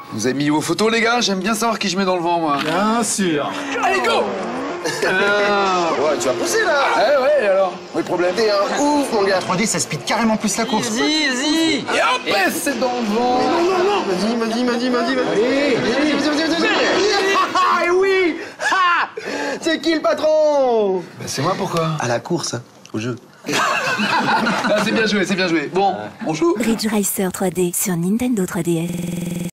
Vous avez mis vos photos, les gars? J'aime bien savoir qui je mets dans le vent, moi. Bien sûr. Allez, go! Ouais, tu vas pousser là. Ouais, et alors? Où est le problème? T'es un ouf, mon gars. 3D, ça speed carrément plus la course. Vas-y. Et hop, c'est dans le vent. Vas-y. Ah, et oui. Ha. C'est qui le patron? Bah, c'est moi, pourquoi? À la course, au jeu. Ah, c'est bien joué. Bon, on joue? Ridge Racer 3D sur Nintendo 3DS.